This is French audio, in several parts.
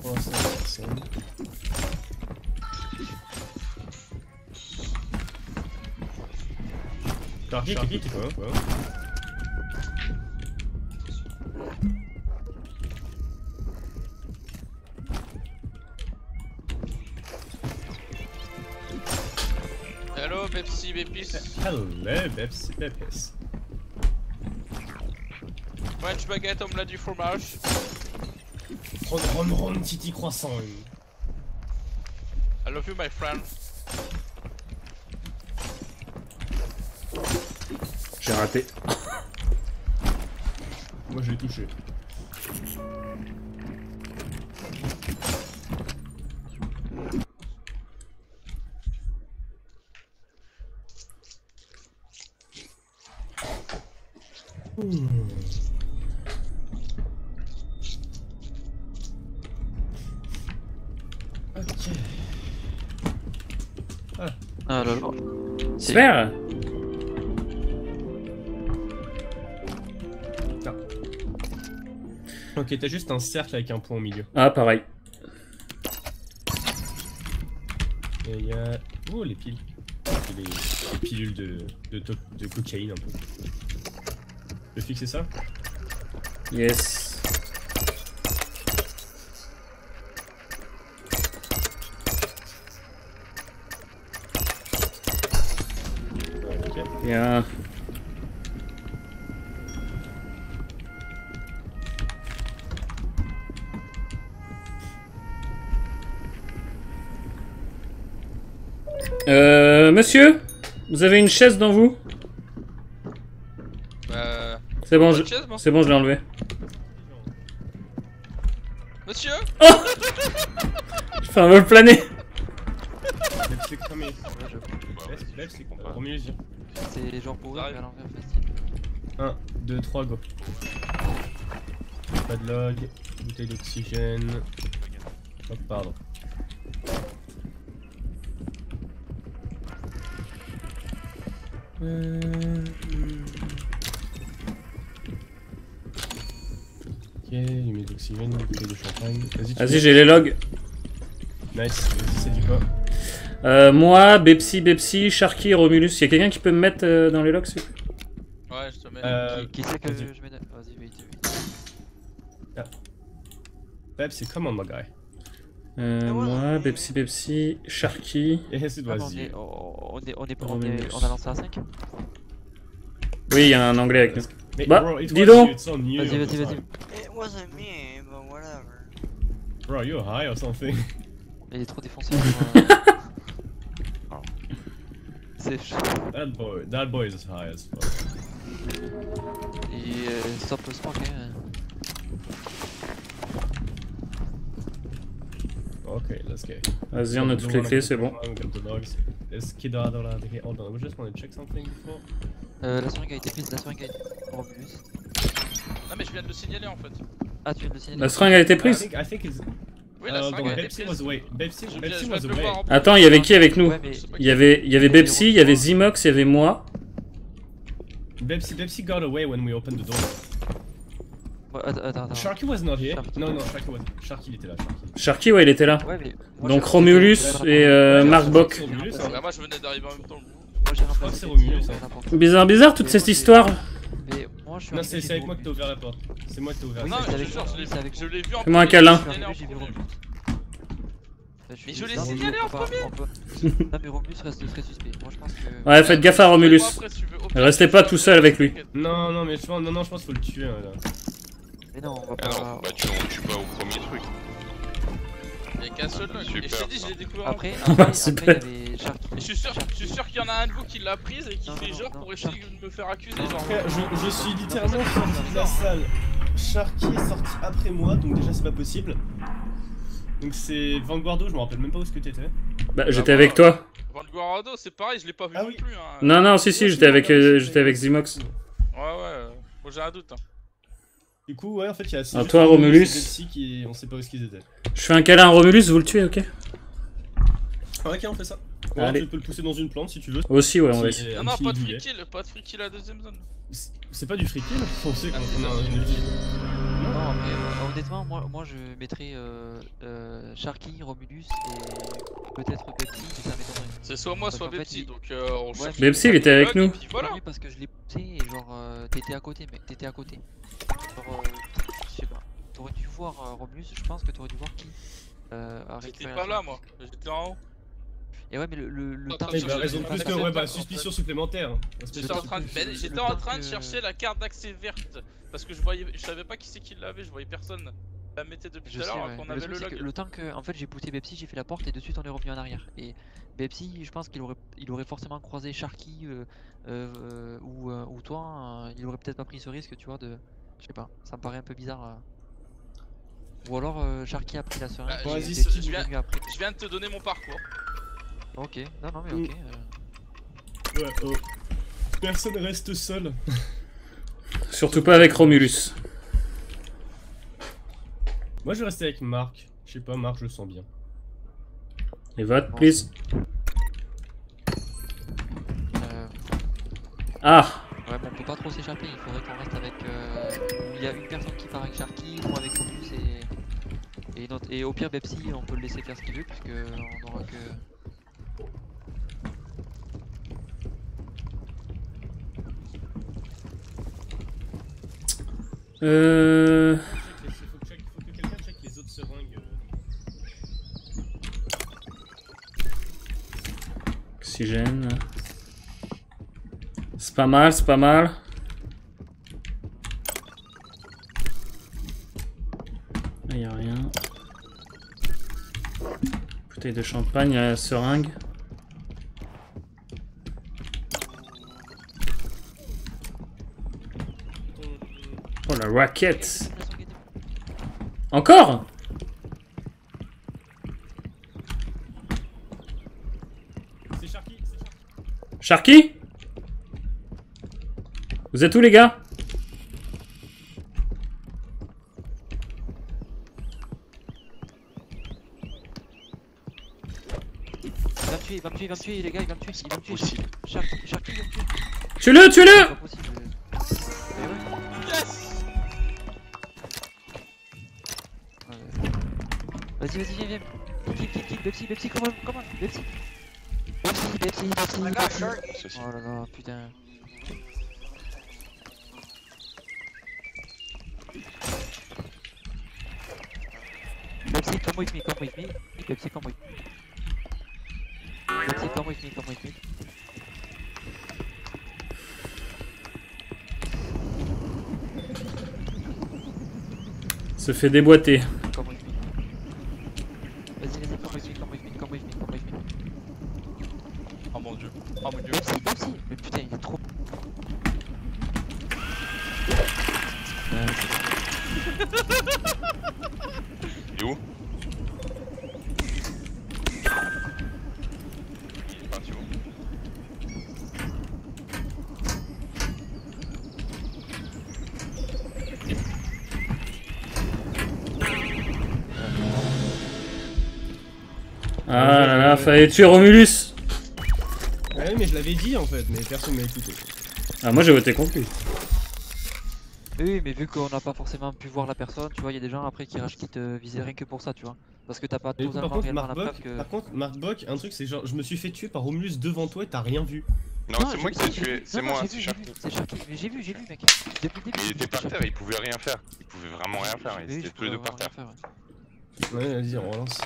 Pour l'instant, personne. Sharky, t'es quoi? Hello, Pepsi, Bepis. Hello, Pepsi, Pepis. French baguette, omelette du fromage. Ron, titi croissant. I love you, my friend. J'ai raté. Moi je l'ai touché. Ok. Ah là là. Super. Ok, t'as juste un cercle avec un point au milieu. Ah, pareil. Et il y a... Oh, les piles. Les pilules de cocaïne un peu. Je vais fixer ça? Yes. Ok. Bien. Monsieur, vous avez une chaise dans vous? C'est bon, c'est bon, je l'ai enlevé. Monsieur? Oh. Je fais un vol plané. C'est cramé. Romulus, viens. C'est genre pour eux, mais à l'envers facile. 1, 2, 3, go. Pas de log, bouteille d'oxygène. Oh, pardon. Ok, il met d'oxygène, une bouteille de champagne. Vas-y, j'ai les logs. Nice, vas-y, c'est du quoi? Moi, Bepsi, Sharky, Romulus. Y'a quelqu'un qui peut me mettre dans les logs, s'il vous plaît? Ouais, je te mets. Qui c'est que je mets? Vas-y, vite. Pep, c'est comment, my guy? Moi, Bepsi, Sharky. Yes, it was on you. a lancé à 5. Oui, y'a un anglais avec nous. Mais Bah, bro, it dis was donc. you, it's on you. Vas-y. It wasn't me, but whatever. Bro, you're high or something? Il est trop défoncé. C'est chaud. That boy is high as fuck. Il stop le smoke, hein. Ok, let's go. Vas-y, on a toutes les clés, c'est bon. Est-ce qu'il doit avoir la... Hold on, we just want to check something before. La seringue a été prise, Romulus. Ah, mais je viens de le signaler en fait. Ah, tu viens de le signaler. La seringue a été prise? I think it's... Oui, la seringue a été Pepsi prise. was away. Pepsi Je viens was de le away. voir en plus. Attends, il y avait qui avec nous? Ouais, mais... Il y avait Bepsi, il y avait Zimox, il y avait moi. Pepsi got away when we opened the door. Attends. Sharky was not here. Sharky. Non, Sharky was... Sharky, il était là, Sharky. Sharky, ouais, il était là. Ouais, mais... moi, Donc j'ai- Romulus et Mark Bock. Romulus, hein. Bah, moi je venais d'arriver en même temps. Moi j'ai crois que c'est Romulus, hein. Bizarre toute cette histoire. Mais moi je suis Non, arrivé, c'est j'ai avec vu moi que t'as ouvert la porte. C'est moi qui t'ai ouvert Oui, la Non, porte. mais c'est je te avec jure, moi, c'est avec je l'ai vu en Fais-moi un premier, câlin. je l'ai signalé en J'ai vu premier. Romulus. Mais je l'ai Non, signalé en premier. Non mais Romulus reste très suspect. Moi je pense que... Ouais, faites gaffe à Romulus. Après, si tu veux, au pire, Restez pas tout seul avec lui. Non, mais je pense, je pense qu'il faut le tuer. Là. Mais non, on va pas... Alors, bah tu vas au premier truc. Il y a qu'un seul log. Et je t'ai dit, je l'ai découvert en Après, premier. après, Super. il y avait Sharky. Et je suis sûr qu'il y en a un de vous qui l'a prise et qui Non, fait non, genre non, pour essayer de me faire accuser. Genre. Frère, je suis littéralement sorti de la salle. Sharky est sorti après moi, donc déjà c'est pas possible. Donc c'est Vanguardo, je me rappelle même pas où est-ce que t'étais. Bah, j'étais avec toi. Vanguardo, c'est pareil, je l'ai pas vu Ah non oui. plus. Hein. Non, si, j'étais avec Zimox. Ouais, moi j'ai un doute. Hein. Du coup, ouais, en fait, il y a. Ah, toi, Romulus. Pepsi qui. On sait pas où est-ce qu'ils étaient. Je fais un câlin à Romulus, vous le tuez, ok? Ah, ok, on fait ça. Ou alors Allez. tu peux le pousser dans une plante si tu veux. Aussi, ouais, on va Si- essayer. un Non, petit pas de douillet. free kill à la deuxième zone. C'est pas du free kill, on sait qu'on Ah, a une vie. Non, mais honnêtement, moi je mettrais Sharky, Romulus et peut-être Bepsi, mais ça m'étonnerait. C'est soit moi, Parce soit qu'en fait, Bepsi, il- donc on Ouais, cherche. Bepsi, il était avec nous. Et puis voilà. Oui, parce que je l'ai poussé et genre t'étais à côté, mec, t'étais à côté. Genre, je sais pas. T'aurais dû voir Romulus, je pense que t'aurais dû voir qui a J'étais récupéré pas la là, moi. J'étais en haut. Et ouais, mais le Oh, temps t'as Il a raison de plus que ouais, bah, en suspicion supplémentaire. J'étais en train de, j'étais le en temps train de que- chercher la carte d'accès verte parce que je savais pas qui c'est qui l'avait, je voyais personne. La mettait depuis Je tout à sais, l'heure ouais. qu'on Mais avait le le truc, c'est log. que le temps que en fait j'ai poussé Bepsi, j'ai fait la porte et de suite on est revenu en arrière. Et Bepsi, je pense qu'il aurait forcément croisé Sharky ou toi, il aurait peut-être pas pris ce risque, tu vois, de. Je sais pas, ça me paraît un peu bizarre. Ou alors Sharky a pris la seringue Bah, et vas-y, Bepsi je est viens- venu après. Je viens de te donner mon parcours. Ok, non mais ok. Ouais, oh. Personne reste seul. Surtout pas avec Romulus. Moi je vais rester avec Marc. Je sais pas, Marc, je le sens bien. Les votes, please. Ah, Ouais, bon, on peut pas trop s'échapper, il faudrait qu'on reste avec. Il y a une personne qui part avec Sharky, moi avec Romulus et au pire Bepsi, on peut le laisser faire ce qu'il veut, puisque on aura que. Faut que quelqu'un check les autres seringues. Oxygène. C'est pas mal, c'est pas mal. Là, y a rien. Bouteille de champagne, y a la seringue. Oh la raquette. Encore? C'est Sharky, c'est Sharky. Sharky? Vous êtes où les gars? Il va me tuer, les gars, il va me tuer, Sharky, il va me tuer. Tue-le, C'est tue-le! pas possible. Mais ouais. Yes. Vas-y, viens. Kill, Bepsi, comment, Bepsi. Bepsi. I got short. Ceci. Oh là là, putain. Bepsi, come with me. Bepsi, come with me. Se fait déboîter. Come with me. Vas-y, come with me. Oh mon dieu. Bepsi. Mais putain, il est trop. Il est où? Il est parti où? Ah là là, fallait tuer Romulus. Ouais, mais je l'avais dit en fait, mais personne m'a écouté. Ah, moi j'ai voté contre lui. Oui, mais vu qu'on n'a pas forcément pu voir la personne, tu vois, il y a des gens après qui rage qui te visaient rien que pour ça, tu vois. Parce que t'as pas Mais totalement par contre, réellement Marc la preuve que. Marc Bock, un truc c'est genre, je me suis fait tuer par Romulus devant toi et t'as rien vu. Non, c'est moi qui t'ai tué, c'est moi, c'est Sharky. C'est Sharky, mais j'ai vu, mec. Depuis le début. Mais il était c'était par Sharky. terre, il pouvait rien faire. Il pouvait vraiment rien faire, ils Oui, étaient je tous les deux pourrais par terre. vraiment rien faire, Ouais, vas-y, on relance.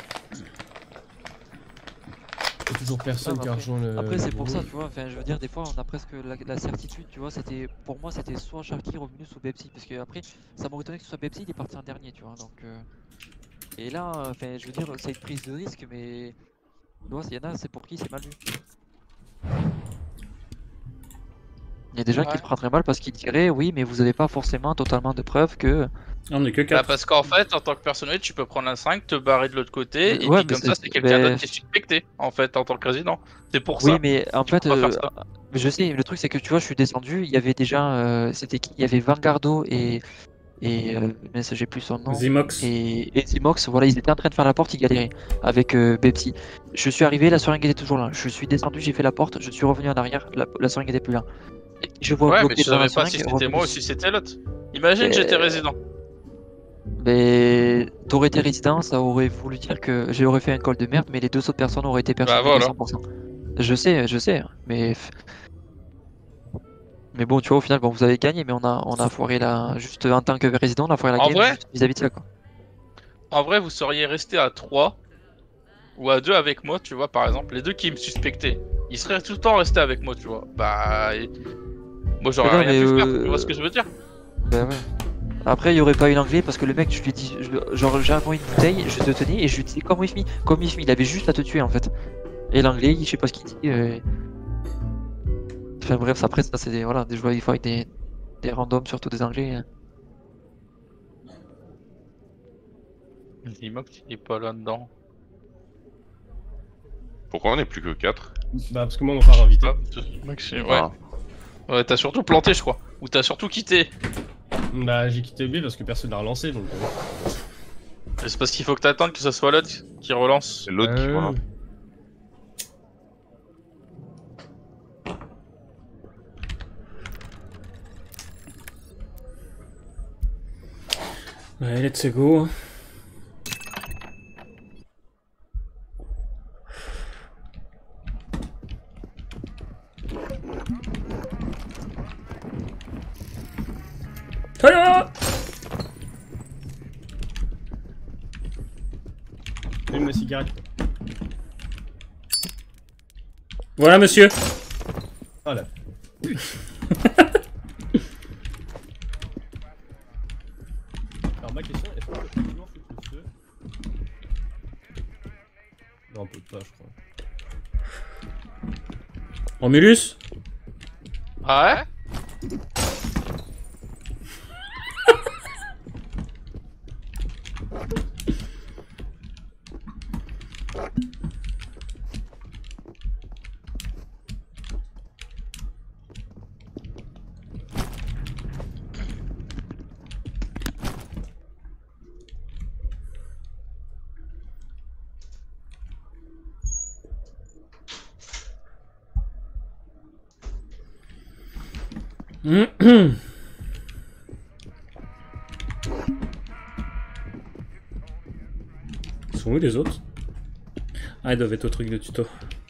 Y'a toujours personne Ah, qui a rejoint le. Après, c'est le pour ça, groupe. tu vois. Enfin, je veux dire, des fois, on a presque la certitude, tu vois. C'était, pour moi, c'était soit Sharky, Romulus ou Bepsi. Parce que après, ça m'aurait étonné que ce soit Bepsi, il est parti en dernier, tu vois. Donc, et là, enfin, je veux dire, c'est une prise de risque, mais. Tu vois, s'il y en a, c'est pour qui c'est mal vu. Il y a des gens qui le prendraient mal parce qu'ils diraient, oui, mais vous avez pas forcément totalement de preuves que. On est que Bah 4. parce qu'en fait, en tant que personnage, tu peux prendre la 5, te barrer de l'autre côté, Mais et ouais, puis mais comme ça, c'est- c'est quelqu'un mais- d'autre qui est suspecté, en fait, en tant que résident. C'est pour Oui, ça. mais en fait, peux pas faire ça. je sais, le truc c'est que tu vois, je suis descendu, il y avait déjà, c'était qui? Il y avait Vanguardo et mais ça j'ai plus son nom. Zimox. Et Zimox, voilà, ils étaient en train de faire la porte, ils galéraient avec Bepsi. Je suis arrivé, la seringue était toujours là. Je suis descendu, j'ai fait la porte, je suis revenu en arrière, la seringue était plus là. Et je vois Ouais, mais bloqué tu dans la savais pas si seringue, c'était moi ou Romulus. si c'était l'autre. Imagine, j'étais résident. Mais t'aurais été résident, ça aurait voulu dire que j'aurais fait un call de merde, mais les deux autres personnes auraient été persuadées voilà. à 100%. Je sais, mais bon, tu vois, au final, bon, vous avez gagné, mais on a foiré la. Juste en tant que résident, on a foiré la En game vrai juste vis-à-vis de ça, quoi. En vrai, vous seriez resté à 3 ou à 2 avec moi, tu vois, par exemple. Les deux qui me suspectaient, ils seraient tout le temps restés avec moi, tu vois. Bah. Moi, j'aurais Non, rien mais, pu faire, tu vois ce que je veux dire? Bah ouais. Après, il y aurait pas eu l'anglais parce que le mec, je lui dis, genre, j'ai envoyé une bouteille, je te tenais et je lui disais, come with me, il avait juste à te tuer en fait. Et l'anglais, je sais pas ce qu'il dit. Enfin bref, après, ça, c'est des, voilà, des joueurs, il faut avec des randoms, surtout des anglais. Dis-moi que tu es pas là-dedans. Pourquoi on est plus que 4? Bah, parce que moi, on m'a pas invité. Ah, ouais. Ah. Ouais, t'as surtout planté, je crois. Ou t'as surtout quitté. Bah, j'ai quitté B parce que personne n'a relancé donc. C'est parce qu'il faut que t'attendes que ce soit l'autre qui relance. C'est l'autre qui relance. Ouais, let's go. Tada! Allume ma cigarette. Voilà, monsieur. Ah là. Alors ma question, est-ce qu'on peut toujours foutre le feu? Non, on peut pas, je crois. Romulus? Ah ouais? Ils sont où les autres? Ah, ils doivent être au truc de tuto.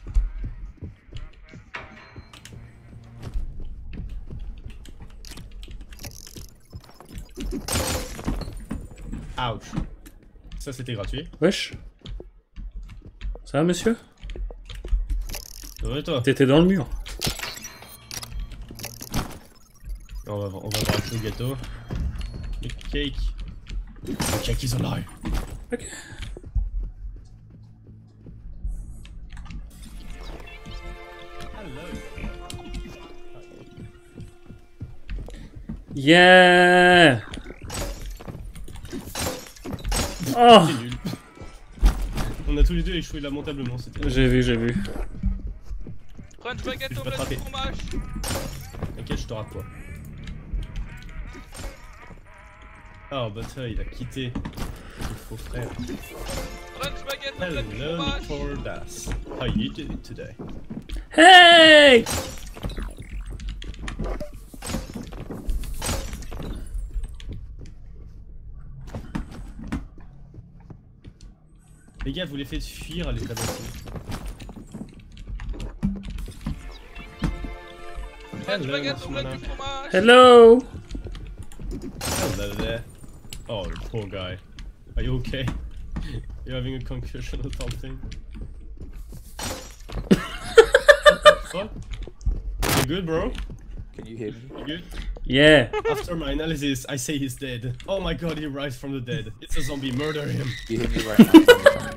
Ouch. Ça c'était gratuit. Wesh. Ça va, monsieur? Ouais, toi. T'étais dans le mur. On va voir le gâteau. Le cake. Le cake is alive. Ok. Yeah! Oh! C'est nul. On a tous les deux échoué lamentablement, c'était. J'ai vu. French baguette Je au vais pas te bled rater. de fromage. T'inquiète, je te rate pas. Oh, bah ça, il a quitté. Il faux frère. French baguette au bled de Hello, fromage. Nicordas. How you doing today? Hey! Les gars, vous les faites fuir à l'état d'assaut. French Hello, baguette au bled Mana. de fromage. Hello! Hello there. Oh, the poor guy. Are you okay? You're having a concussion or something? What? You good, bro? Can you hear me? You good? Yeah! After my analysis, I say he's dead. Oh my god, he rise from the dead. It's a zombie, murder him. You hear me right now?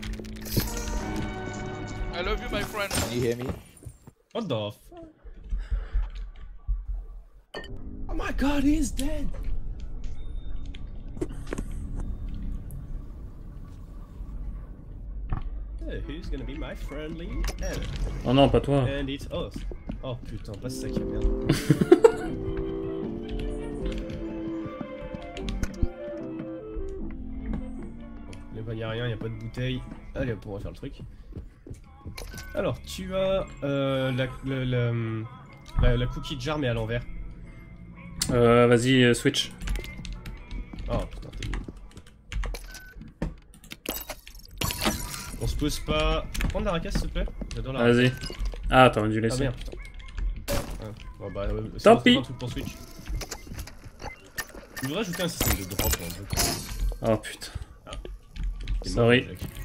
I love you, my friend. Can you hear me? What the f... Oh my god, he's dead! Who's gonna be my friendly enemy? Oh non, pas toi. And it's us. Oh putain, pas ce sac à merde. Il n'y a rien, il n'y a pas de bouteille. Allez hop, on va faire le truc. Alors, tu as la cookie jar mais à l'envers. Vas-y, switch. Oh putain, t'es nul. pose pas. Tu peux prendre la raquette s'il te plaît? J'adore la Vas-y. Ah, t'aurais dû Ah laisser. merde, putain. Ah, bon, bah, c'est Tant un pis. truc pour Switch. Je voudrais ajouter un système de drop dans le jeu. Oh putain. C'est Sorry. mort, Jack.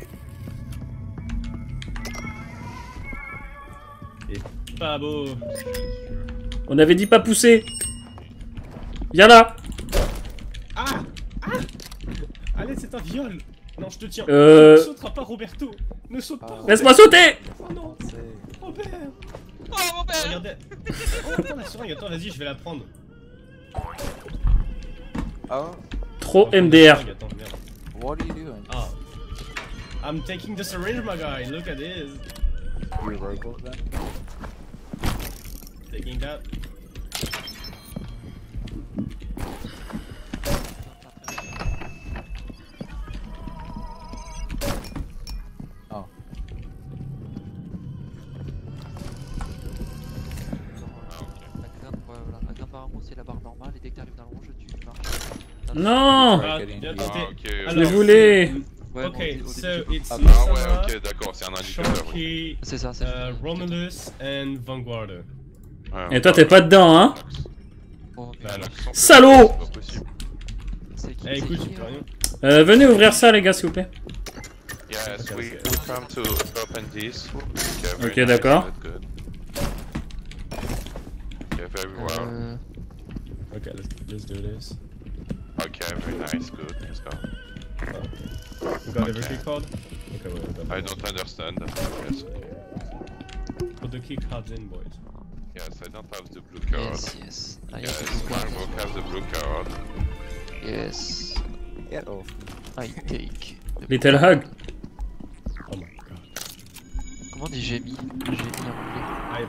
Et pas beau. On avait dit pas pousser. Viens là. Ah! Ah! Allez, c'est un viol! Non, je te tiens. Euh. Ne sautera pas, Roberto! Ne saute pas! Laisse-moi sauter. Oh non! Robert! Oh mon père. Regardez! Oh, attends, la seringue, attends, vas-y, je vais la prendre. Oh, Trop Attends, la MDR. seringue, attends, merde. what are you doing? Ah. I'm taking the syringe, my guy. Look at this. You a robot then? Taking that. Oh. La grande barre en haut, c'est la barre normale, et dès que t'arrives dans le rouge, tu marches. Non. Ah, getting bien here. tenté. Ah, ok. Je Alors, le voulais. Ouais, Ok, bon, au début, so tu- it's Ah, Ah ouais, Masama, ok, d'accord, c'est un indicateur. Oui. Sharky, C'est ça, c'est Romulus and Vanguard. Ouais, Et toi, t'es pas dedans, hein? Bon, Bah, alors. l'accent que Salaud. c'est pas possible. c'est qui Eh, écoute, c'est tu qui, peux rien. Venez ouvrir ça, les gars, s'il vous plaît. Yes, we come to open this. Ok, very nice, d'accord. that's good. Okay, very well. Okay, let's do this. Okay, very nice, good, let's go. We got every Okay. key card? Okay, well, we got I don't understand. Yes, okay. Put the key cards in, boys. Yes, I don't have the blue card. Yes, yes. I Yes, have the blue card. Margot has the blue card. Yes, Get off. I take. the Little blue hug. card. Oh my god. Comment on dit j'ai mis? J'ai mis en anglais.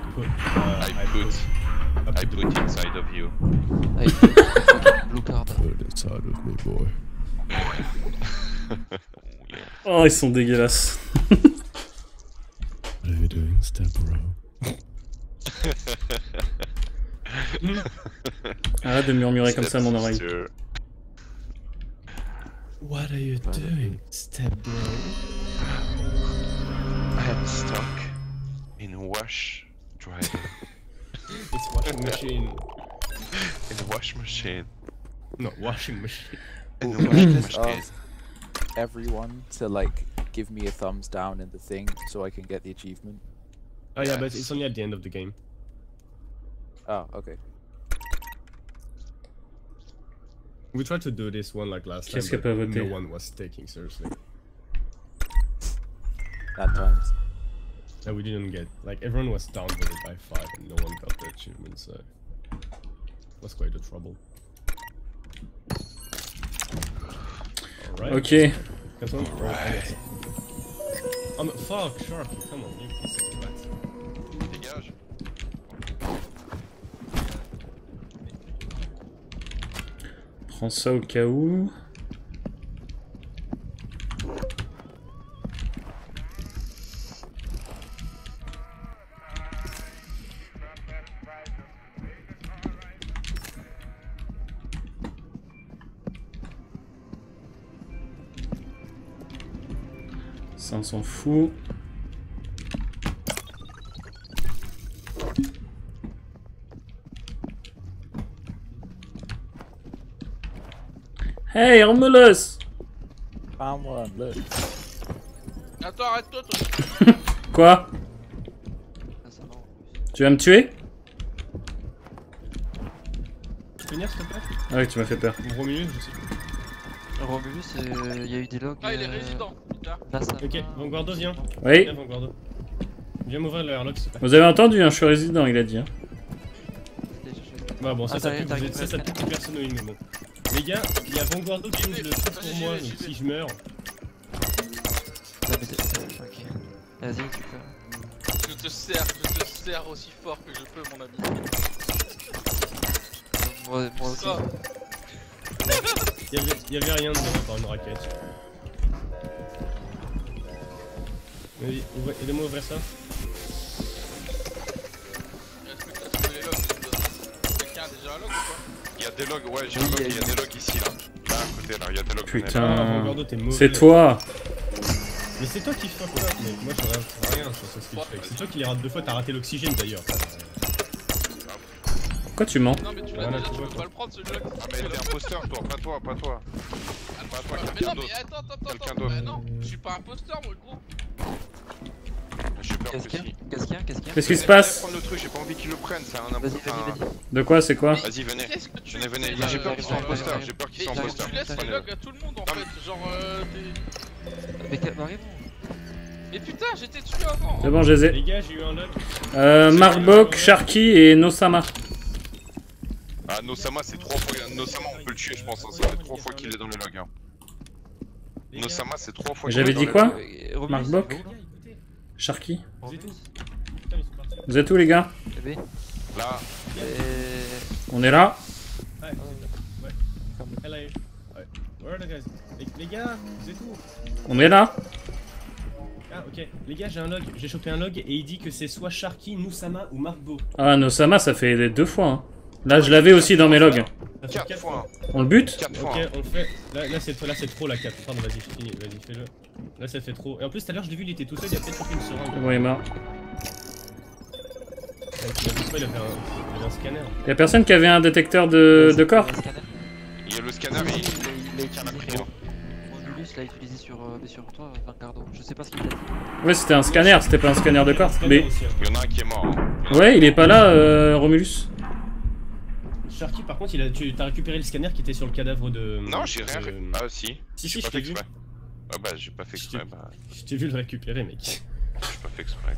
I put inside of you. I take the fucking blue card. Put it inside of me, boy. Oh, yeah. Oh, ils sont dégueulasses. What are you doing, step bro? Arrête de murmurer comme ça à mon oreille. Stepsister. What are you doing, step bro? I'm stuck in wash dryer. It's washing machine. In a wash machine. No, washing machine. In a Can I washing just machine. ask everyone to like give me a thumbs down in the thing so I can get the achievement? Oh yeah, but Yes. it's only at the end of the game. Oh, okay. We tried to do this one like last time, Qu'est-ce qu'elle but peut voter? no one was taking seriously. Bad times. And we didn't get, like, everyone was downvoted by 5 and no one got the achievement, so it was quite a trouble. Alright. Ok. Come on, bro. Oh no, fuck, Sharky, come on, you piece of rat. Dégage. Prends ça au cas où. Ça, on s'en fout. Hey, Romulus! Found one, look. Attends, arrête-toi, toi. Quoi? Ah, ça va, en plus. Tu vas me tuer? Tu peux venir s'il te plaît? Ah oui, tu m'as fait peur. Mon Romulus, je sais plus. Romulus, il y a eu des logs. Ah, il est résident, putain. Masama, Ok, Vanguardo, viens. Oui, Viens, Vanguardo. Viens m'ouvrir le airlock s'il te plaît. vous avez entendu, hein, je suis résident, il a dit. Hein. Bah bon, ça, Ah, ça t'arrives, pue, t'arrives, ça pue plus personne au mais bon. Les gars, il y a Vanguardo qui ouvre le truc pour moi, donc si je meurs. Ok. Vas-y, tu peux. Je te sers aussi fort que je peux, mon ami. Moi aussi. Ça. Y'avait rien dedans à part une raquette. Vas-y, aidez-moi à ouvrir ça. Est-ce que les logs, quelqu'un a déjà un log ou pas? Il y a des logs, ouais, j'ai un log, il y a des logs ici là. Là à côté là, il y a des logs. Putain. Ah, Vanguardo, t'es mauvais. C'est toi! Mais c'est toi qui fuck up, mec. Moi j'aurais rien sur ce skill fake. C'est toi qui les rates 2 fois, t'as raté l'oxygène d'ailleurs. Pourquoi tu mens? Non mais tu l'as Voilà, déjà, tu tu vois, peux quoi. pas le prendre celui-là. Ah mais t'es imposteur toi, pas toi, pas toi. Pas toi, Mais quelqu'un non mais d'autre. attends, Quelqu'un d'autre. mais non, je suis pas imposteur moi gros. J'ai peur Qu'est-ce que qu'il y a si. Qu'est-ce qu'il y a Qu'est-ce qu'il y a Qu'est-ce qui se Venez passe? prendre le truc, j'ai pas envie qu'ils le prennent, c'est un Vas-y, imposteur. vas-y. De quoi? C'est quoi? Vas-y, venez. Qu'est-ce que tu Venez, fais, venez. J'ai là, peur qu'ils soient genre, imposteurs, j'ai peur qu'ils soient Mais imposteurs. tu laisses les Prenez-le. logs à tout le monde en Non, fait, genre Mais barrez-vous. Mais putain, j'étais tué avant. C'est bon, je les ai. Les gars, j'ai eu un log. Marbok, Sharky et Nosama. Ah, Nosama, c'est 3 fois. Nosama, on peut le tuer, je pense. Hein. Ça fait 3 fois qu'il est dans les logs. Hein. Les gars, Nosama, c'est 3 fois qu'il J'avais est dans dit les quoi? logs. Marc Bock. les gars, écoutez. Sharky. Vous êtes où? Putain, ils sont partis. Vous êtes où les gars? Bébé. Là, On est là. Ouais, ouais. Hello. Ouais. Where are the guys? Les gars, vous êtes où? On est là. Ah, ok. Les gars, j'ai un log. J'ai chopé un log et il dit que c'est soit Sharky, Nosama ou Marbo. Ah, Nosama, ça fait 2 fois. Hein. Là, je l'avais aussi dans mes logs. Ça fait 4 4 fois. On le bute? 4 Ok, fois. on fait. Là c'est trop la 4. Pardon, vas-y, j'ai fini. Vas-y, fais-le. Là, ça fait trop. Et en plus, tout à l'heure, je l'ai vu, il était tout seul, il a peut-être chopé une seringue. C'est bon, il est mort. Il avait un scanner. Y'a personne qui avait un détecteur de corps? Il y a le scanner et il en a pris un. Modulus l'a utilisé sur toi, Vanguardo. Je sais pas ce qu'il a dit. Ouais, c'était un scanner, c'était pas un scanner de corps. Mais Aussi, hein. Il y en a un qui est mort. Hein. ouais, il est pas là, Romulus. Sharky, par contre, tu as récupéré le scanner qui était sur le cadavre de. Non, j'ai rien fait. de- Ah, si. Si, J'ai si, pas je fait t'ai vu. exprès. Ah, bah, j'ai pas fait Je exprès. t'ai- Bah, Je t'ai vu le récupérer, mec. j'ai pas fait exprès.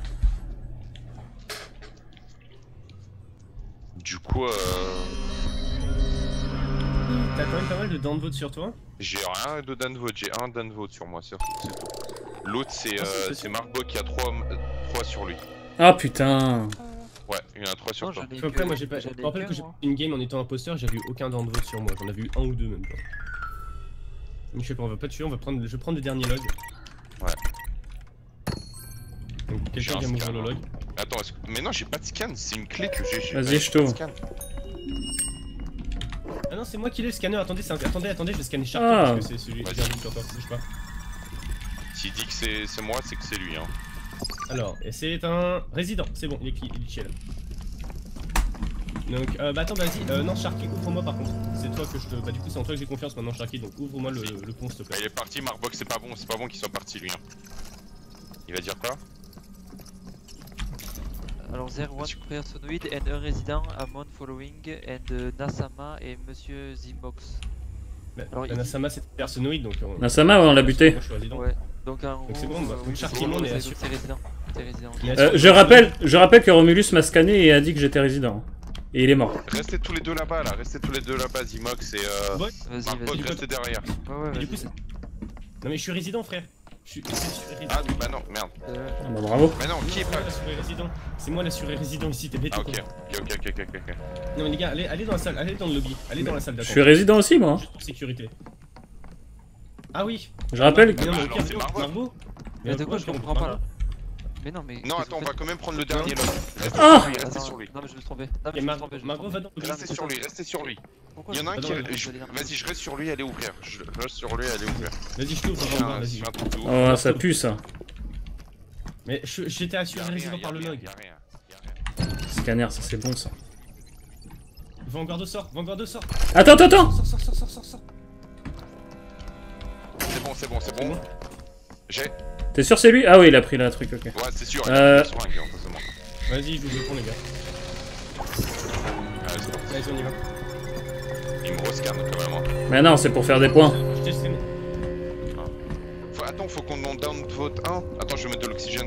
Du coup, T'as quand même pas mal de downvote sur toi. j'ai rien de downvote, j'ai un downvote sur moi, c'est tout. L'autre, c'est c'est Marbo qui a 3 sur lui. Ah putain. Ouais, il y en a 3 sur Non, toi. j'en ai Après, que- moi, j'ai pas. Je j'en ai me rappelle qu'un, que j'ai moi. fait une game en étant imposteur, j'avais eu aucun downvote sur moi. J'en avais eu un ou deux même. Genre. Donc, je sais pas, on va pas tuer, on va prendre. Je vais prendre le dernier log. Ouais. Donc, J'ai quelqu'un un vient m'ouvrir scan, le hein. log. Attends, mais non, j'ai pas de scan, c'est une clé que j'ai. Vas-y, je t'ouvre. Scan. Ah non, c'est moi qui l'ai le scanner. Attendez, attendez, je vais scanner Sharky Ah. parce que c'est celui qui Vas-y. vient sur toi. Bouge pas. S'il dit que c'est moi, c'est que c'est lui. Hein. Alors, et c'est un résident, c'est bon, il est chill. Donc, bah attends, vas-y, non, Sharky, ouvre-moi par contre. C'est toi que je te. Bah, du coup, c'est en toi que j'ai confiance maintenant, Sharky, donc ouvre-moi le pont, s'il te Bah, plaît. il est parti, Marbox, c'est pas bon qu'il soit parti lui. Hein. Il va dire quoi? Alors, there one personoid and un résident, Amon following, and Nasama et Monsieur Zimox. Bah, alors, il- Nasama, c'est personnoïde, donc. Nasama, ouais, on l'a buté. Moi, je suis résident. Ouais, donc en gros, c'est bon, bah, oui, Sharky, c'est bon, on est c'est assuré. c'est résident. C'est résident. Il est assuré. Je rappelle que Romulus m'a scanné et a dit que j'étais résident. Et il est mort. Restez tous les deux là-bas, là. Restez tous les deux là-bas, Zimox et Ouais. Vas-y, Marbox, vas-y. restez derrière. Ouais, ouais, Et du vas-y. coup, non, mais je suis résident, frère. Je suis résident. Ah, bah non, merde. Ah bah bravo. Mais non, qui est C'est pas. moi l'assuré résident. C'est moi l'assuré résident ici, t'es bête Ah, ou quoi? ok. Non, mais les gars, allez dans la salle, allez dans le lobby, allez dans la salle Je d'attente. suis résident aussi, moi. Juste pour sécurité. Ah oui. Je rappelle que... Non, mais Bah, au alors, pire, c'est Margot. Margot. Mais de au quoi pire, je on comprends peut pas là? Mais non, mais. Non, qu'est-ce attends, que on vous va faites quand même prendre le dernier log. Restez Ah sur lui, restez Attends, sur lui. non, mais je me suis trompé. Non, mais Ok, je me suis trompé. je me Margot, suis va trompé. dans Restez sur lui, restez sur lui. Pourquoi Il y en a un Ah, qui non, est. mais Vas-y, je reste sur lui, allez ouvrir. Je reste sur lui, allez ouvrir. Vas-y, je t'ouvre, Tiens, vas-y. je fais un truc de ouf. Oh, ça pue, ça. Mais j'étais Y'a assuré rien, résident y'a par le rien, log. y'a rien. Scanner, ça c'est bon, ça. Vanguardo sort, Vanguardo sort. Attends, attends, attends. Sort. C'est bon. J'ai. T'es sûr c'est lui? Ah oui, il a pris la truc, ok. Ouais, c'est sûr. Euh. Il y a une seringue, en face de moi. Vas-y, j'ouvre le pont, les gars. Allez, c'est parti. Vas-y, on y va. Il me rescanne quand même. Hein. Mais non, c'est pour faire des points. Je t'ai streamé. Attends, faut qu'on en downvote 1. Attends, je vais mettre de l'oxygène.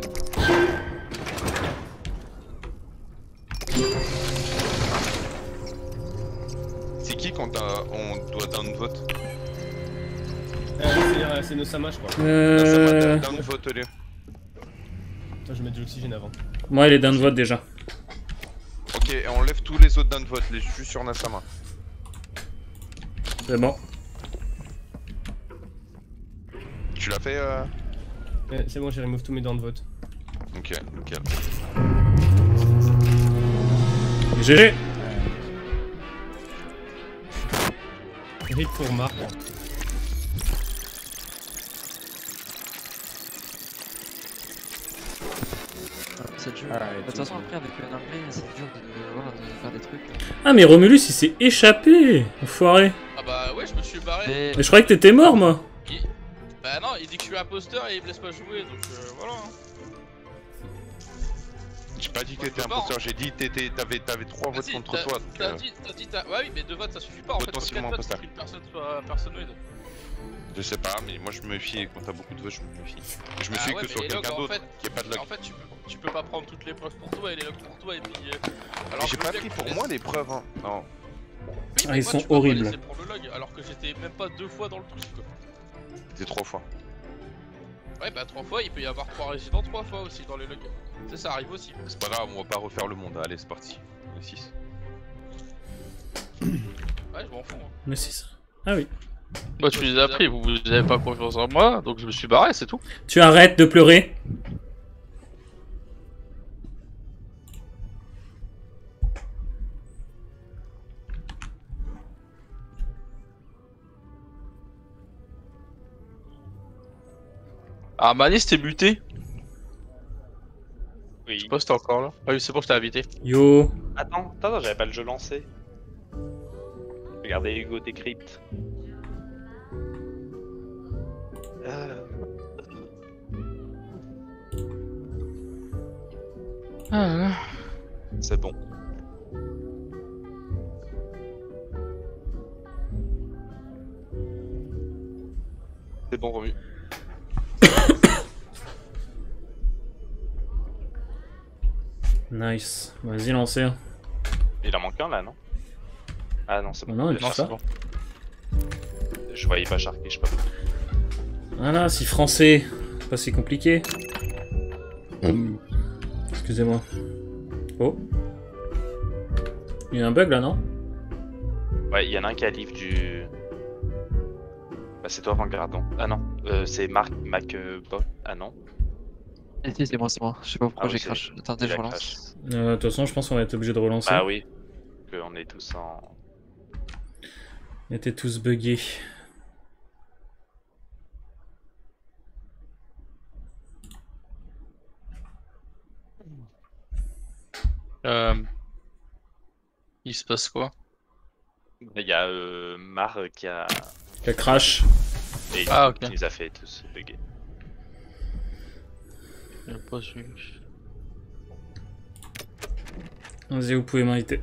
C'est qui quand on doit downvote? C'est Nosama, je crois. Downvote les. Attends, je vais mettre de l'oxygène avant. Moi, il est down vote déjà. Ok, et on lève tous les autres downvote, les juste sur Nasama. C'est bon. Tu l'as fait C'est bon, j'ai remove tous mes downvotes. Ok, nickel. GG. Rip pour Marc. c'est le jeu. Alright, De toute façon, après, avec un anglais, c'est dur voilà, de faire des trucs. Ah, mais Romulus, il s'est échappé, enfoiré. Ah bah ouais, je me suis barré. Mais je croyais que t'étais mort, moi. Bah non, il dit que je suis imposteur et il me laisse pas jouer, donc voilà. J'ai pas dit que Ouais, t'étais c'est mort. imposteur, j'ai dit t'avais 3 votes Vas-y, contre toi. T'as dit, ouais, oui, mais 2 votes ça suffit pas en fait. Potentiellement Pour 4 votes, imposteur. il suffit que personne soit personnoïde. Je sais pas, mais moi je me méfie quand t'as beaucoup de votes, je me méfie. Je me Ah suis ouais, que mais sur les logs, quelqu'un en d'autre fait, qui est pas de log. En fait, tu peux pas prendre toutes les preuves pour toi et les logs pour toi et puis. Mais j'ai je pas veux bien pris que pour tu moi laisses- les preuves, hein. Non. Oui, Ah, mais ils moi, sont tu peux pas horribles. laisser prendre le log alors que j'étais même pas 2 fois dans le truc quoi. C'était 3 fois. Ouais, bah 3 fois, il peut y avoir 3 résidents 3 fois aussi dans les logs. Tu sais, ça arrive aussi. C'est pas grave, on va pas refaire le monde. Allez, c'est parti. On est 6. Ouais, je m'en fous. Hein. Mais c'est ça. Ah oui. Moi, je les ai appris, vous avez pas confiance en moi, donc je me suis barré, c'est tout. Tu arrêtes de pleurer. Ah, Manis, t'es muté. Je Oui. sais pas si t'es encore là. Ah oui, c'est bon, je t'ai invité. Yo. Attends, j'avais pas le jeu lancé. Regardez Hugo Décrypte. C'est bon. C'est bon, Romu. Nice. Vas-y, lancez. Il en manque un là, non? Ah non, c'est bon. Non, il Non, touche c'est pas. bon. Je voyais pas Sharky, je sais pas. Voilà, si français. Pas si compliqué. Excusez-moi. Oh. Il y a un bug là, non? Ouais, il y en a un qui a livre du. Bah, c'est toi, Vanguard, non? Ah non, c'est Marc MacBot. Ah non. Si, c'est moi. Je sais pas pourquoi Ah oui, j'ai c'est- crash. Attendez, il je a relance. crash. De toute façon, je pense qu'on va être obligé de relancer. Ah oui. On est tous en. On était tous buggés. Il se passe quoi? Il y a Mar qui a. Le crash. Et Ah, ok. qui nous a fait tous bugger. J'ai pas suivi. Vas-y, vous pouvez m'inviter.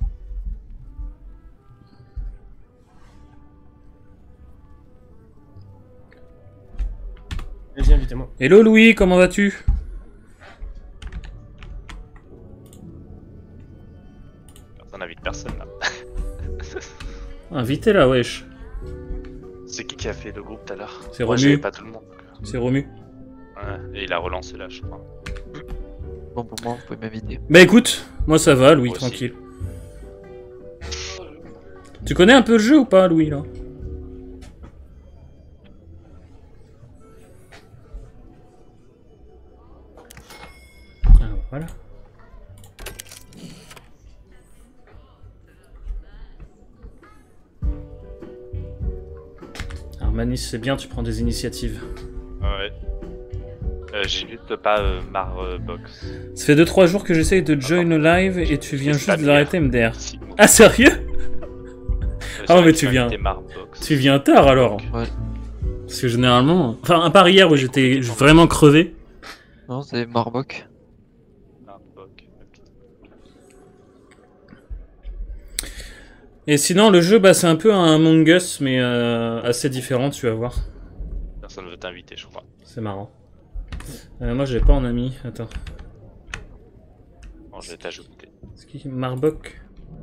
Vas-y, invitez-moi. Hello Louis, comment vas-tu? On invite personne là. Invité là, wesh. C'est qui a fait le groupe tout à l'heure? C'est Moi Romu. j'avais pas tout le monde. C'est Romu. Ouais, et il a relancé là, je crois. Bon, pour moi, vous pouvez m'inviter. Bah écoute, moi ça va, Louis, Moi aussi. tranquille. Tu connais un peu le jeu ou pas, Louis, là? Alors, voilà. Alors, Manis, c'est bien, tu prends des initiatives. Ouais. J'ai juste pas Marbox. Ça fait 2-3 jours que j'essaye de join le live et tu viens C'est juste pas d'arrêter MDR. Si, bon. Ah, sérieux? Ah, mais tu J'ai viens. invité Marbox. Tu viens tard alors? Ouais. Parce que généralement... Enfin, à part hier où j'étais vraiment crevé. Non, c'est Marbok. Marbox, ok. Et sinon, le jeu, bah, c'est un peu un Among Us, mais assez différent, tu vas voir. Personne veut t'inviter, je crois. C'est marrant. Moi, j'ai pas en ami. Attends. Bon, je vais t'ajouter. C'est qui Marbok?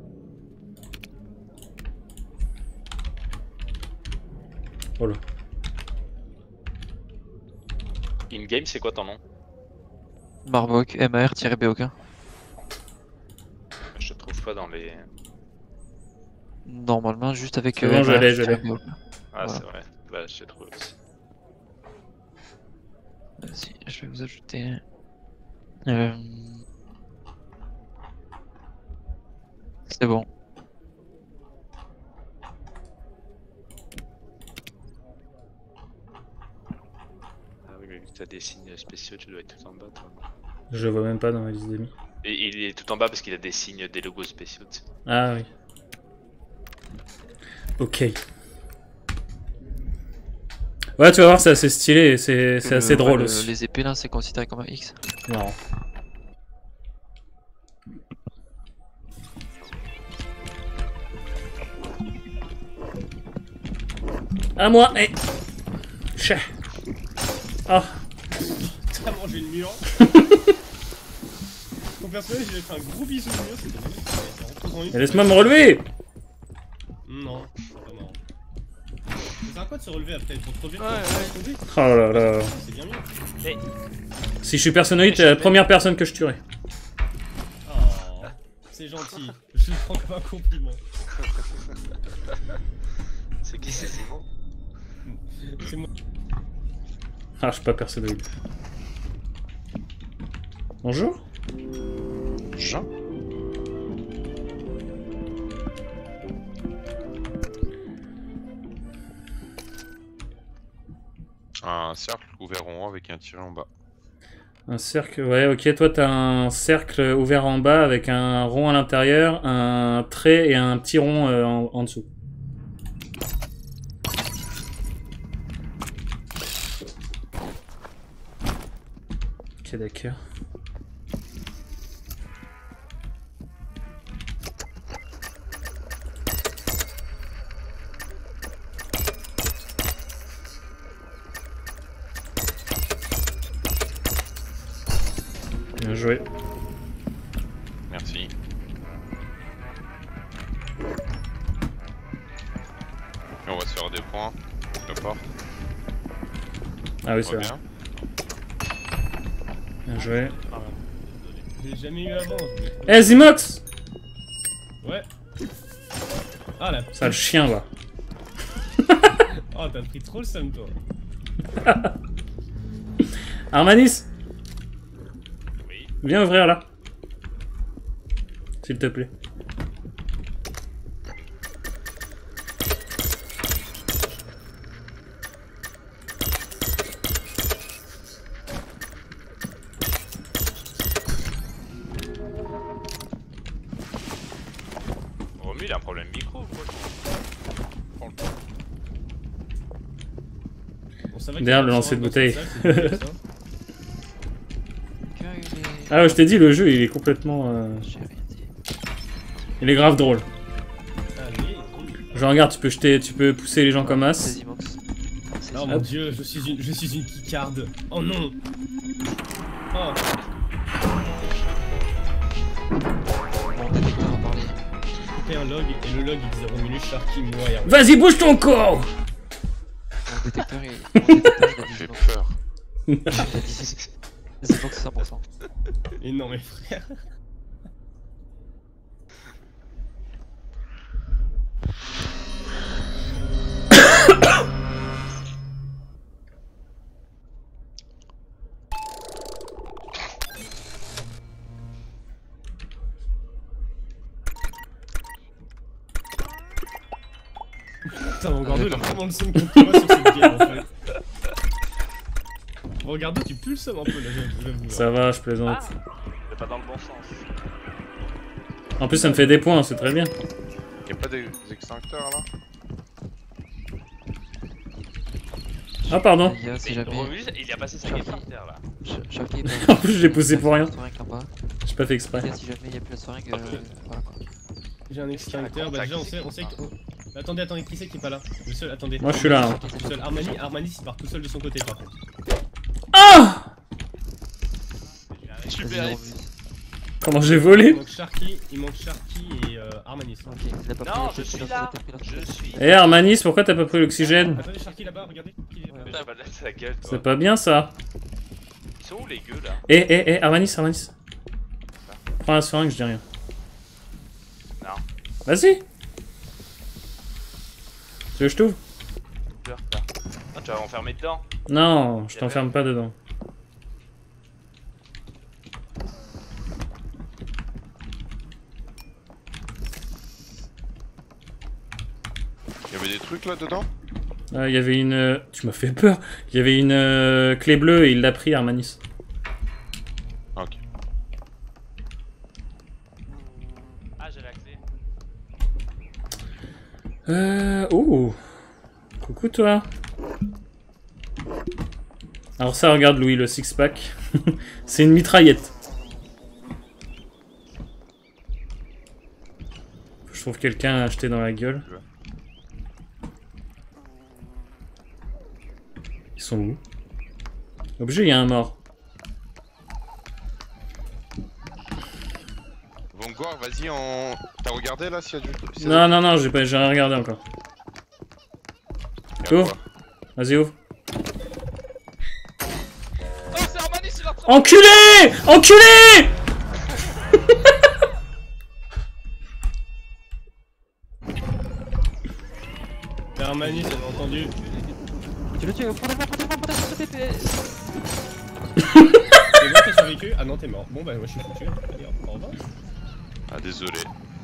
Oh là. In-game, c'est quoi ton nom? Marbok, MAR-BOK. Je te trouve pas dans les. Normalement, juste avec. C'est bon, je l'ai. MAR-BOK. Ah, Voilà. c'est vrai. Bah, je t'ai trouvé aussi. Vas-y, je vais vous ajouter. C'est bon. Ah oui, mais vu que t'as des signes spéciaux, tu dois être tout en bas, toi. Je vois même pas dans ma liste d'amis. Et il est tout en bas parce qu'il a des signes, des logos spéciaux. Tu sais. Ah oui. Ok. Ouais, tu vas voir, c'est assez stylé, c'est assez drôle aussi. Les épées là, c'est considéré comme un X. Marrant. À moi, eh. Chais. Ah. T'as mangé le mur. Mon personnage, il a fait un gros bisou au mur, c'était magnifique. Et laisse-moi me relever. Non, pas marrant. Ça sert à quoi de se relever après pour trop vite? Oh là là. C'est bien mieux. Mais Si je suis personnoïde, t'es la première personne que je tuerai. Oh, c'est gentil. Je le prends comme un compliment. c'est qui c'est Simon? C'est moi. Ah, je suis pas personnoïde. Bonjour. Jean. Un cercle ouvert en haut avec un tiret en bas. Un cercle, ouais, ok, toi t'as un cercle ouvert en bas avec un rond à l'intérieur, un trait et un petit rond en dessous. Ok, d'accord. Bien joué. Merci. Et on va se faire des points. La porte. Ah oui, On c'est va vrai. bien. Bien joué. Je l'ai jamais eu avant. Eh, Zimox! Ouais. Ah la. Ça, le chien, va. Oh, t'as pris trop le seum, toi. Armanis! Oui. Viens ouvrir là. S'il te plaît. Romu, il a un problème micro ou quoi? Prends le temps. Bon, ça va Derrière qu'il y le a un lancer de restaurant bouteille. dans cette salle, c'est Que il est... Ah ouais, je t'ai dit, le jeu il est complètement... J'ai rien dit. Il est grave drôle. ça. Allez, Genre regarde, tu peux pousser les gens comme C'est as. Zimox. C'est oh Zimox. mon dieu, je suis une kikarde. Oh non. Oh. Mon détecteur a parlé. J'ai un log et le log il disait Romulus, Sharky, moi et Arnaud. Vas-y, bouge ton corps! Mon détecteur, il a dit Fait Zimox. peur. Il a dit Zimox 100%. Et non mes frères. Putain, mon Gordo il a vraiment le seum contre moi sur cette game en fait. Bon, Gordo, tu pues le seum un peu là, j'avoue. Ça va, je plaisante. C'est pas dans le bon sens. En plus, ça me fait des points, c'est très bien. Y'a pas d'extincteurs là? Ah, pardon. Les gars, si Mais jamais. Romu, il a passé sa game par terre là. Sharky est En plus, je l'ai poussé pour rien. Seringue en bas. J'ai pas fait Les exprès. gars, si jamais il y a plus de seringue, voilà quoi. J'ai un extincteur, bah déjà on sait que... oh. Attendez, qui c'est qui est pas là? Le seul, attendez. Moi, je suis là. Hein. Tout seul, Armani il part tout seul de son côté par contre. Ah! Tu Vas-y, mérites. Romus. Comment j'ai volé? Il manque Sharky et Armanis. Ok, il a pas Non, pris je suis l'autre, là. il a pris l'autre. Je suis. Eh Armanis, pourquoi t'as pas pris l'oxygène? Attendez, Sharky là-bas, regardez. Mais j'ai pas de sa gueule, toi. C'est pas bien ça. Ils sont où les gueux là? Eh, Armanis. Prends la seringue, je dis rien. Non. Vas-y. Tu veux que je t'ouvre? Peur, là. Ah, tu vas m'enfermer dedans. Non, je t'enferme pas dedans. Y'avait des trucs là dedans? Il y avait une... Tu m'as fait peur. Il y avait une clé bleue et il l'a pris, Armanis. Ah, ok. Oh. Coucou toi. Alors ça, regarde Louis, le six-pack. C'est une mitraillette. Je trouve quelqu'un a acheté dans la gueule. Ils sont où? Objet, il y a un mort. Vanguard, vas-y en... T'as regardé là s'il y a du... Non, non, non, j'ai rien regardé encore. Ouvre. Vas-y, ouvre. Oh, c'est Armanis, il a attrapé. Enculé! Enculé! Hermanie, t'avais entendu. Tu le tues, prends-le-moi, C'est bon, t'as survécu? Ah non, t'es mort. Bon bah moi je suis foutu. Allez, au revoir. Ah désolé.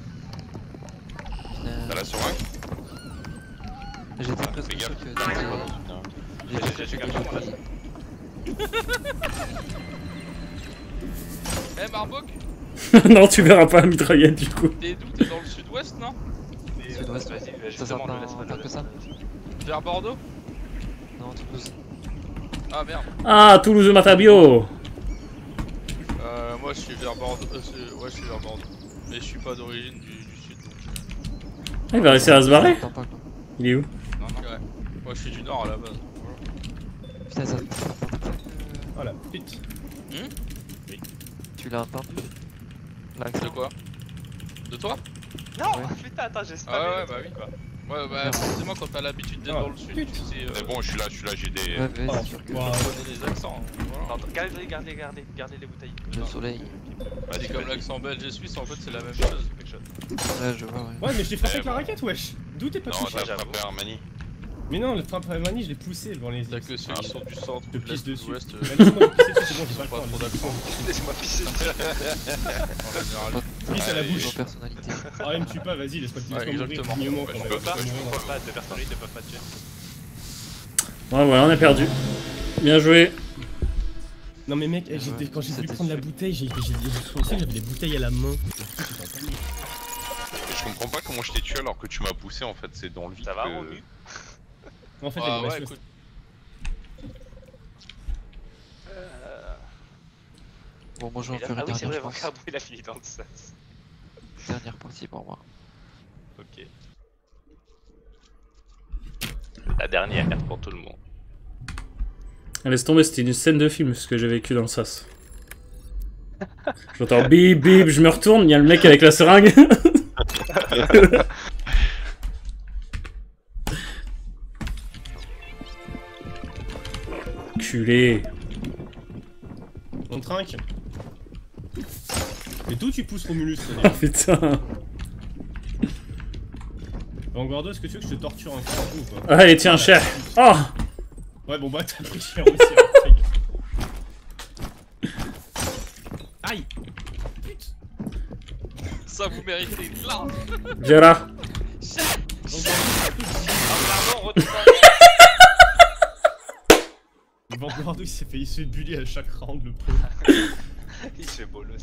T'as la seringue? J'étais presque fais sûr gaffe. que T'arrives t'étais- pas dans une heure. J'ai quelqu'un. Eh Marbok, Non, tu verras pas la mitraillette du coup. t'es d'où? T'es dans le sud-ouest, non? Sud-ouest, Vas-y, ça justement, s'entend le laisse pas, en tant le que ça. Vers Bordeaux? Non, Toulouse. Ah merde. Ah, Toulouse Matabio. Moi je suis vers Bordeaux. Ouais, je suis vers Bordeaux. Mais je suis pas d'origine du sud donc. Ah, il va réussir à se barrer. T'entends pas quoi. Il est où? Non, non. Ouais. Moi je suis du nord à la base. Putain, ça. Voilà, pute. Tu l'as entendu? De quoi? De toi? Non, Ouais. putain, attends, j'ai Ah ouais, bah oui. Ouais, bah forcément quand t'as l'habitude d'être Ah, dans le sud, putain. tu sais. C'est bon, je suis là, j'ai des... Ouais, vas-y, Oh, sûr que wow. Tu connais les accents. hein, Voilà. Gardez les bouteilles. le soleil. Vas-y, C'est comme vas-y. l'accent belge et suisse, en fait c'est la même chose. Ouais, je vois, ouais. Ouais, mais je l'ai frappé avec la bon. raquette, wesh. D'où t'es pas Non, touché? t'as frappé Armani. Mais non, le frappe Hermanie, je l'ai poussé devant les T'as yeux. que ceux qui sont du centre, Je de pisse l'est, de dessus. l'ouest. Bah, laisse-moi me pisser dessus, c'est bon, j'ai Ils pas sont le pas temps. trop d'accord. Laissez-moi pisser. En général. Pisse à la Allez. bouche. Sans personnalité. Ah, me tue pas, vas-y, laisse-moi te Ouais, mourir exactement. dignement Ouais, quand je même. peux Je peux mourir. pas, deux personnes ne peuvent pas tuer. Ouais, voilà, on a perdu. Bien joué. Non mais mec, Ouais, quand j'ai voulu c'était prendre la sûr. bouteille, j'ai pensé que j'avais des bouteilles à la main. Je comprends pas comment je t'ai tué alors que tu m'as poussé en fait, c'est dans le vide. Ça va, que- Romu? En fait, Ah elle ouais, est écoute. Bon, moi je vais en faire Ah une oui, c'est vrai, dernière, je pense. Vanguard, il a fini dans le sas. Dernière partie pour moi. Ok. La dernière pour tout le monde. Laisse tomber, c'était une scène de film ce que j'ai vécu dans le sas. J'entends bip bip, je me retourne, il y a le mec avec la seringue. Culé. On trinque. Mais d'où tu pousses Romulus Oh putain. Vanguard 2, est-ce que tu veux que je te torture un coup ou pas? Allez, tiens, cher. Oh. Ouais, bon bah t'as pris cher aussi. Hein, aïe. Ça vous méritez une larme. Viens là. Vanguard 2 il se fait bully à chaque round le pauvre. Il se fait bolos.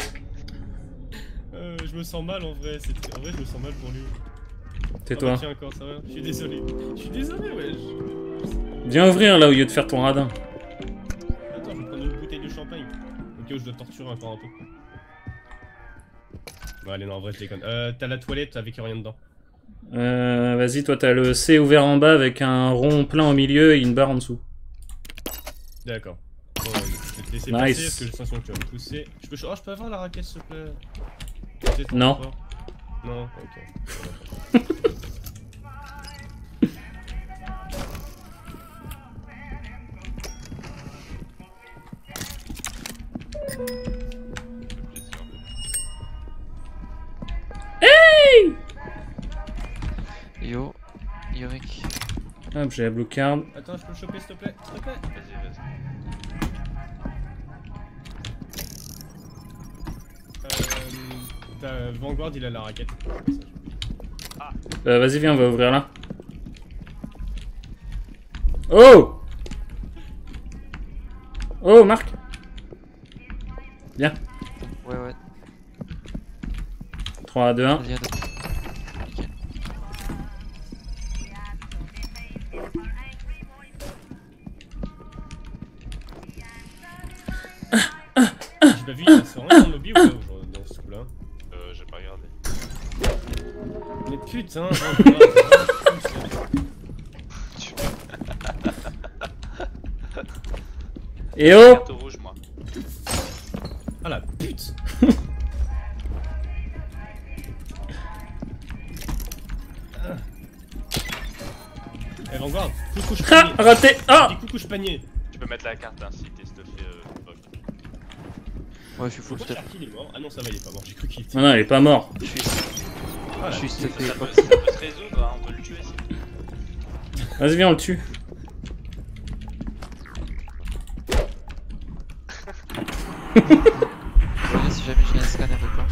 Je me sens mal en vrai, en vrai je me sens mal pour lui. Tais-toi. Ah bah tiens encore, ça va. Je suis désolé. Je suis désolé, wesh. Viens ouvrir là au lieu de faire ton radin. Attends, je vais prendre une bouteille de champagne. Ok, je dois torturer encore un peu. Bon, allez, non, en vrai, je déconne. T'as la toilette avec rien dedans. Vas-y, toi t'as le C ouvert en bas avec un rond plein au milieu et une barre en dessous. D'accord. Bon, je vais te laisser Nice. passer parce que j'ai l'impression que tu vas me pousser. Je peux avoir la raquette s'il te plaît? C'est ton Non. rapport. Non, ok. Yo, Yorick. Hop, j'ai la blue card. Attends, je peux le choper s'il te plaît? S'il te plaît. Vas-y, vas-y. Vanguard, il a la raquette. Vas-y, viens, on va ouvrir là. Oh! Oh, Marc! Viens. Ouais, ouais. 3, 2, 1. Vas-y, Adam. Nickel. pas vu, il se rien dans le lobby ou pas aujourd'hui dans ce coup-là? J'ai pas regardé. Mais putain, Vanguard. Et oh Carte rouge, moi. Ah la pute. Eh Vanguard, coucouche Ah, panier. raté. Ah, Dis coucouche panier. Tu peux mettre la carte hein, si t'es stuffé. Ouais, je suis full Pourquoi stuff. Sharky il est mort? Ah non, ça va, il est pas mort, j'ai cru qu'il était. non, non, il est pas mort. Je suis Ah, je suis stuffé. Ça peut se résoudre, hein, on peut le tuer si. Vas-y, viens, on le tue. Reviens si jamais j'ai un scan avec toi.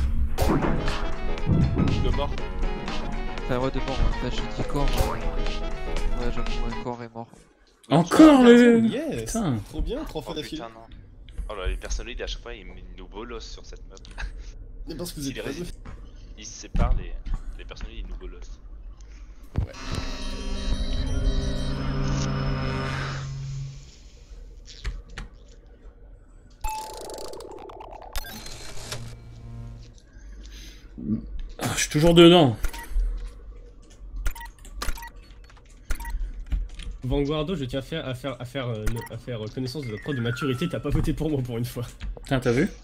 De mort. Enfin, ouais, de mort. En fait, j'ai dit corps. Ouais, j'avoue, un corps est mort. Encore le... Yes. Putain. Trop bien, 3 fois Oh d'affilée. putain, non. Oh là, les personnalités à chaque fois ils nous bolossent sur cette map. Mais parce que vous Si êtes les pas rési- Ils se séparent, les personnalités ils nous bolossent. Ah, je suis toujours dedans. Vanguardo, je tiens à faire connaissance de la preuve de maturité, t'as pas voté pour moi pour une fois. Putain, t'as vu?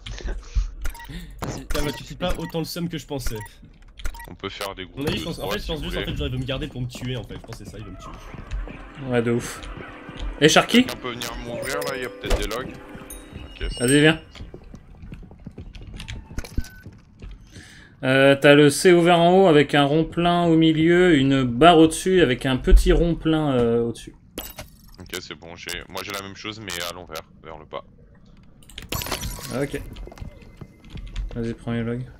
Tu pas autant le seum que je pensais. On peut faire des À groupes. mon avis, je de pense, en trois, fait, je si pense vous juste voulez. genre il veut me garder pour me tuer en fait, je pensais ça, il veut me tuer. Ouais, de ouf. Et Sharky? On peut venir m'ouvrir là, il y a peut-être des logs. Ok, c'est Vas-y, viens. T'as le C ouvert en haut avec un rond plein au milieu, une barre au-dessus avec un petit rond plein au-dessus. ok, c'est bon. Moi j'ai la même chose mais à l'envers, vers le bas. Ok. Vas-y, prends les logs.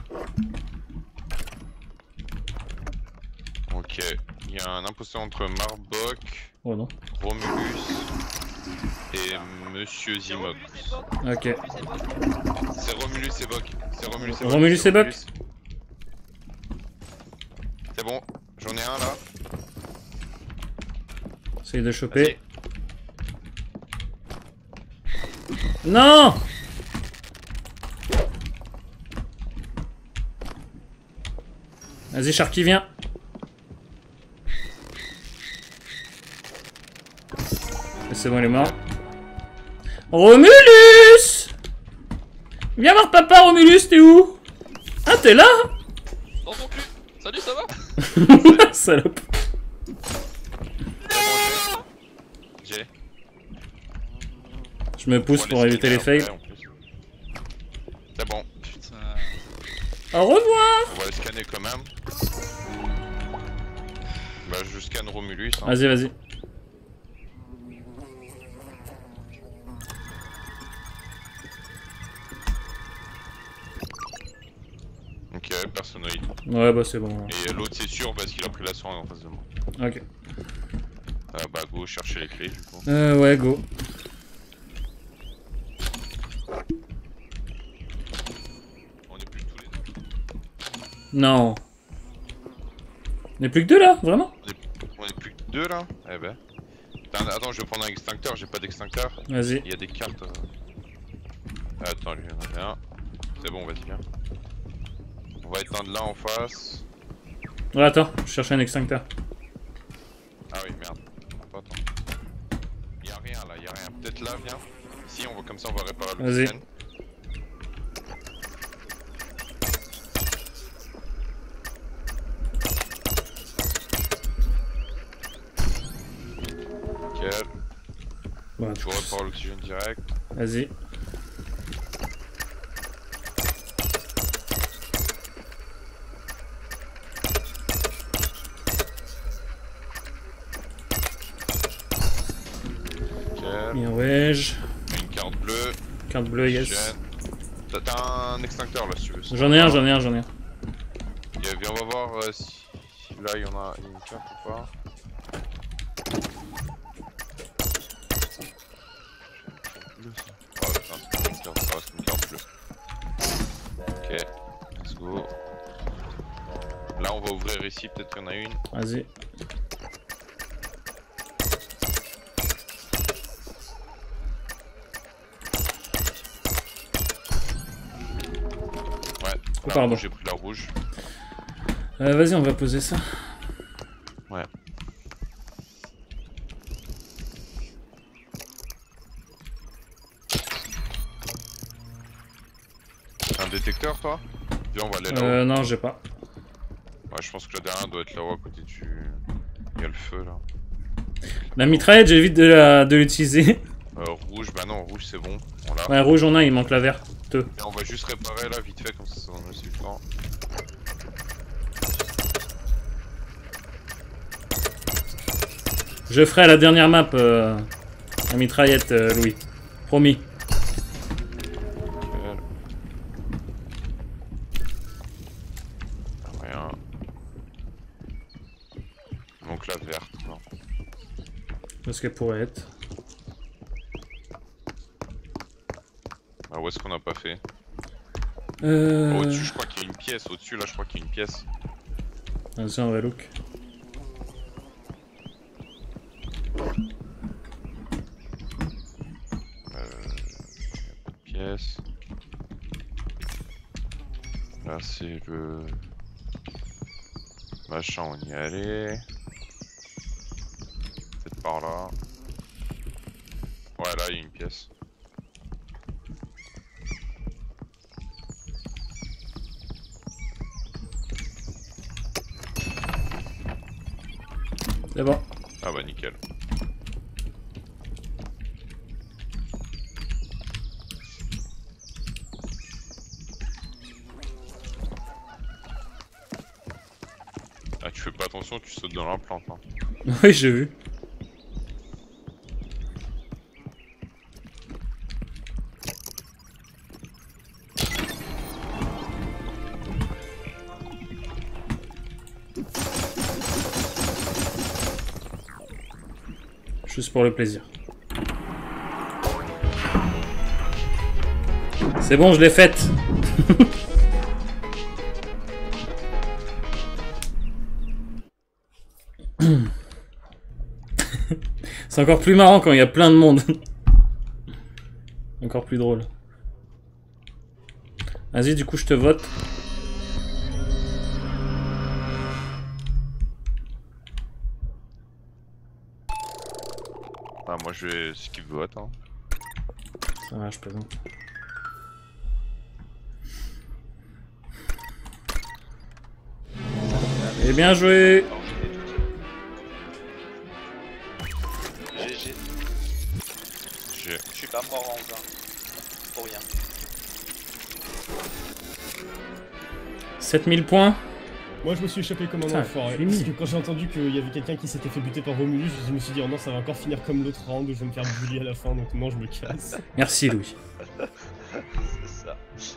Ok, il y a un imposteur entre Marbok, Oh non. Romulus et Monsieur Zimok. Ok. C'est Romulus et Bok. C'est Romulus et Bok. Romulus et Bok. C'est bon, j'en ai un là. Essaye de choper. Non! Vas-y, Sharky, viens. Et c'est bon, il est mort. Romulus! Viens voir papa, Romulus, t'es où? Ah, t'es là? Dans ton cul. Salut, ça va? Salope. J'ai. Je me pousse pour éviter les fails. C'est bon, Au revoir! on va le scanner quand même. Bah je scanne Romulus. Hein. Vas-y, vas-y. Ok, personnoïde. Ouais, bah c'est bon. Et l'autre c'est sûr parce qu'il a pris la soin en face de moi. Ok. Bah go chercher les clés du coup. Ouais, go. On est plus tous les deux. Non. On n'est plus que deux là, vraiment? On est plus que deux là. Eh ben. Attends, je vais prendre un extincteur, j'ai pas d'extincteur. Vas-y. Il y a des cartes. Attends, lui j'en ai un. C'est bon, vas-y viens. On va éteindre là en face. Ouais, attends, je cherche un extincteur. Ah oui, merde. Attends. Y'a rien là, y'a rien. Peut-être là, viens. Ici, on va comme ça, on va réparer le Vas-y. scan. Nickel. Bon, Je répare l'oxygène direct. vas-y. Nickel. Bien, wesh. Une carte bleue. Carte bleue, yes. Oxygène. T'as un extincteur là si tu veux. J'en ai un, j'en ai un, j'en ai un. Ok, viens, on va voir si là il y en a une carte ou pas. Oh putain, c'est pas une carte, ça reste une carte bleue. Ok, let's go. Là on va ouvrir ici, peut-être qu'il y en a une. Vas-y. Oh, pardon. J'ai pris la rouge. Vas-y, on va poser ça. Ouais. Un détecteur, toi? Viens, on va aller là-haut. Non, j'ai pas. Ouais, je pense que le dernier doit être là-haut à côté du... Il y a le feu, là. La mitraillette, j'évite de l'utiliser. Rouge, bah non, rouge c'est bon. On l'a. Ouais, rouge on a, il manque la verte. Et on va juste réparer là, vite fait, comme ça on a aussi le temps. Je ferai à la dernière map la mitraillette, Louis. Promis. Rien. Donc la verte, quoi. Parce qu'elle pourrait être. Ah, où est-ce qu'on n'a pas fait? Euh... Au-dessus, je crois qu'il y a une pièce. Au-dessus, là, je crois qu'il y a une pièce. Vas-y, on va look. Pièce. Là, c'est le... Machin, on y est allé. Peut-être par là. Ouais, là, il y a une pièce. C'est bon. Ah bah nickel. Ah tu fais pas attention, tu sautes dans la plante. Hein. Oui, j'ai vu. Juste pour le plaisir. C'est bon, je l'ai faite. C'est encore plus marrant quand il y a plein de monde. Encore plus drôle. Vas-y, du coup, je te vote. Ah moi je vais skip vote. Hein. Ça va, je plaisante. Et bien joué. GG. Je suis pas mort en vain. Pour rien. 7000 points. Moi je me suis échappé comme un Putain, enfoiré. fini. Parce que quand j'ai entendu qu'il y avait quelqu'un qui s'était fait buter par Romulus, je me suis dit oh non ça va encore finir comme l'autre round où je vais me faire bully à la fin donc non je me casse. Merci Louis. C'est ça.